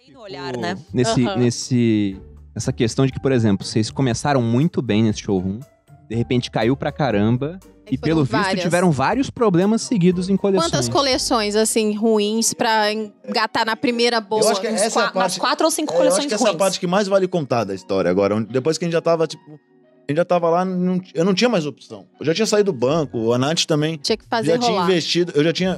o olhar, né? Nessa questão de que, por exemplo, vocês começaram muito bem nesse showroom, de repente caiu pra caramba, e pelo visto tiveram vários problemas seguidos em coleções. Quantas coleções, assim, ruins pra engatar na primeira boa? Eu acho que essa é a parte, 4 ou 5 coleções eu acho que essa ruins. é a parte que mais vale contar da história agora. Depois que a gente já tava, a gente já tava lá, eu não tinha mais opção. Eu já tinha saído do banco, a Nath também Tinha que fazer já rolar. tinha investido. Eu já tinha,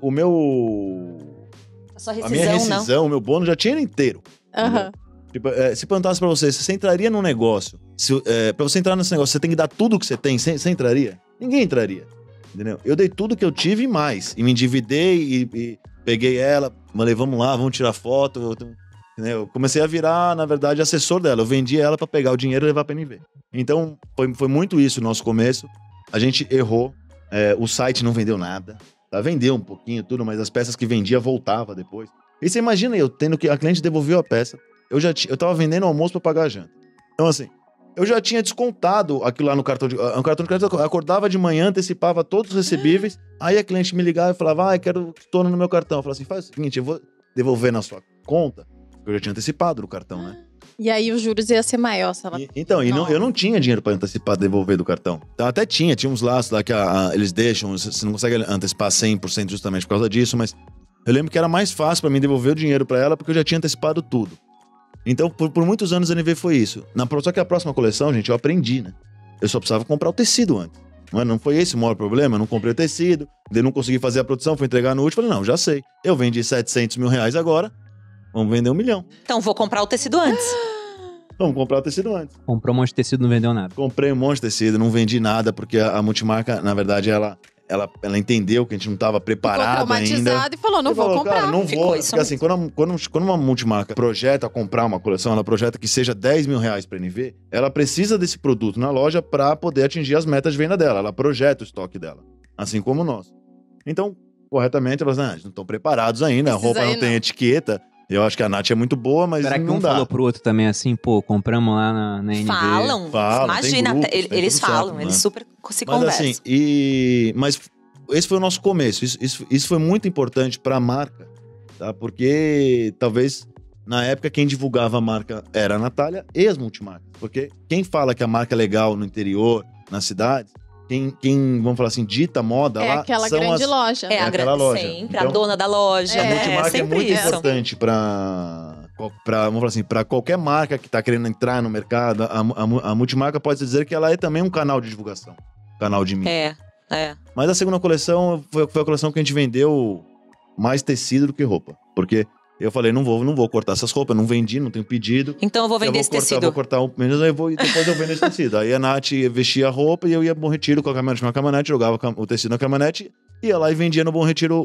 a minha rescisão, o meu bônus já tinha ele inteiro. Aham. Tipo, se perguntasse pra você entraria num negócio, pra você entrar nesse negócio, você tem que dar tudo que você tem, você entraria? Ninguém entraria, entendeu? Eu dei tudo que eu tive e mais, e me endividei e peguei ela, falei, vamos lá, vamos tirar foto, entendeu? Eu comecei a virar, na verdade, assessor dela, eu vendi ela pra pegar o dinheiro e levar pra NV. Então, foi muito isso o nosso começo, a gente errou, o site não vendeu nada, tá? Vendeu um pouquinho, tudo, mas as peças que vendia voltava depois. E você imagina eu tendo que, a cliente devolveu a peça, eu tava vendendo almoço pra pagar a janta. Então, assim, eu já tinha descontado aquilo lá no cartão de crédito. Eu acordava de manhã, antecipava todos os recebíveis. Aí a cliente me ligava e falava, quero estorno no meu cartão. Eu falava assim, faz o seguinte, eu vou devolver na sua conta. Eu já tinha antecipado no cartão, né? E aí os juros ia ser maior, se ela... Eu não tinha dinheiro pra antecipar, devolver do cartão. Então até tinha uns laços lá que eles deixam, você não consegue antecipar 100% justamente por causa disso, mas eu lembro que era mais fácil pra mim devolver o dinheiro pra ela porque eu já tinha antecipado tudo. Então, por muitos anos a NV foi isso. Só que a próxima coleção, gente, eu aprendi, né? Eu só precisava comprar o tecido antes. Não foi esse o maior problema, eu não comprei o tecido, daí não consegui fazer a produção, fui entregar no último, falei, não, já sei. Eu vendi 700 mil reais agora, vamos vender 1 milhão. Então, vou comprar o tecido antes. Vamos comprar o tecido antes. Comprou um monte de tecido, não vendeu nada. Comprei um monte de tecido, não vendi nada, porque a multimarca, na verdade, ela entendeu que a gente não estava preparado ainda. E falou, não vou comprar. Cara, não Ficou vou. isso Porque assim, quando uma multimarca projeta comprar uma coleção, ela projeta que seja 10 mil reais pra NV, ela precisa desse produto na loja pra poder atingir as metas de venda dela. Ela projeta o estoque dela. Assim como nós. Então, corretamente, elas não estão preparados ainda, a roupa não tem etiqueta. Eu acho que a Nath é muito boa, mas será que não um dá. falou pro outro também assim, pô, compramos lá na NV? Falam, imagina, tem grupos, eles tem tudo falam, certo, eles né? super se Mas conversam. assim, mas esse foi o nosso começo. Isso foi muito importante para a marca, tá? Porque talvez na época quem divulgava a marca era a Natália e as multimarcas. Porque quem fala que a marca é legal no interior, nas cidades, quem vamos falar assim, dita moda lá, aquela são grande loja. É aquela loja. Sempre, Então, a dona da loja. A multimarca é sempre muito isso. importante para vamos falar assim, para qualquer marca que está querendo entrar no mercado. A multimarca pode dizer que ela é também um canal de divulgação, canal de mídia. Mas a segunda coleção foi a coleção que a gente vendeu mais tecido do que roupa. Porque eu falei, não vou cortar essas roupas, não vendi, não tenho pedido. Então eu vou vender esse tecido. Vou cortar o menos, depois eu vendo esse tecido. Aí a Nath vestia a roupa e eu ia Bom Retiro com a caminhonete, uma caminhonete, jogava o tecido na caminhonete, ia lá e vendia no Bom Retiro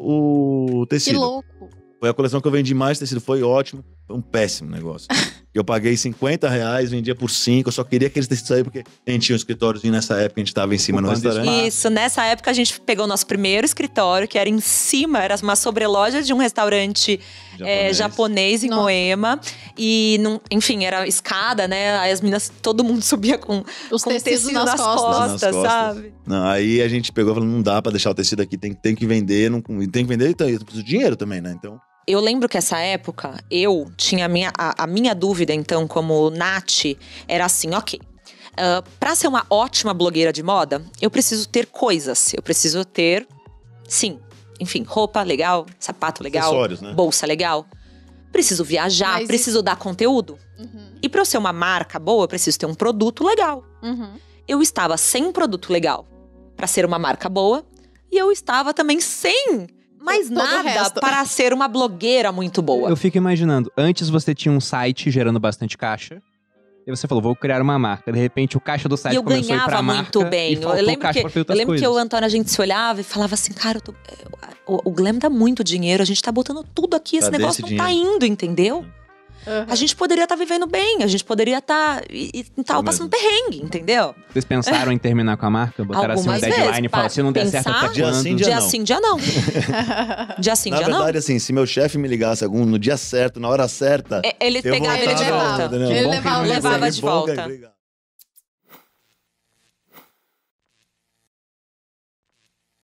o tecido. Que louco. Foi a coleção que eu vendi mais tecido, foi ótimo. Foi um péssimo negócio. Eu paguei 50 reais, vendia por 5, eu só queria aqueles tecidos aí, porque a gente tinha um escritóriozinho nessa época, a gente tava em cima no restaurante. Isso, nessa época a gente pegou o nosso primeiro escritório, que era em cima, era uma sobreloja de um restaurante japonês em Moema. E, enfim, era escada, né? Aí as meninas, todo mundo subia com os tecidos tecido nas costas, sabe? Não, aí a gente pegou e falou, não dá pra deixar o tecido aqui, tem que vender, tem que vender, então eu preciso de dinheiro também, né? Então... Eu lembro que essa época, eu tinha a minha dúvida, então, como Nath, era assim, ok. Pra ser uma ótima blogueira de moda, eu preciso ter coisas. Eu preciso ter, sim, enfim, roupa legal, sapato legal, acessórios, né? Bolsa legal. Preciso viajar, preciso dar conteúdo. Uhum. E pra eu ser uma marca boa, eu preciso ter um produto legal. Uhum. Eu estava sem um produto legal pra ser uma marca boa. E eu estava também sem... Mas todo nada para ser uma blogueira muito boa. Eu fico imaginando, antes você tinha um site gerando bastante caixa, e você falou, vou criar uma marca. De repente, o caixa do site começou a ir pra marca. Eu ganhava muito bem. Eu lembro que eu e o Antônio, a gente se olhava e falava assim, cara, o Glam dá muito dinheiro, a gente tá botando tudo aqui, esse negócio não tá indo, entendeu? Uhum. A gente poderia estar vivendo bem, a gente poderia estar passando perrengue, entendeu? Vocês pensaram em terminar com a marca? Botaram assim um deadline e falaram, se não der certo até quando? Dia sim, dia não. Dia sim, dia não. Na verdade, assim, se meu chefe me ligasse no dia certo, na hora certa… Ele pegava ele de volta. Ele levava de volta.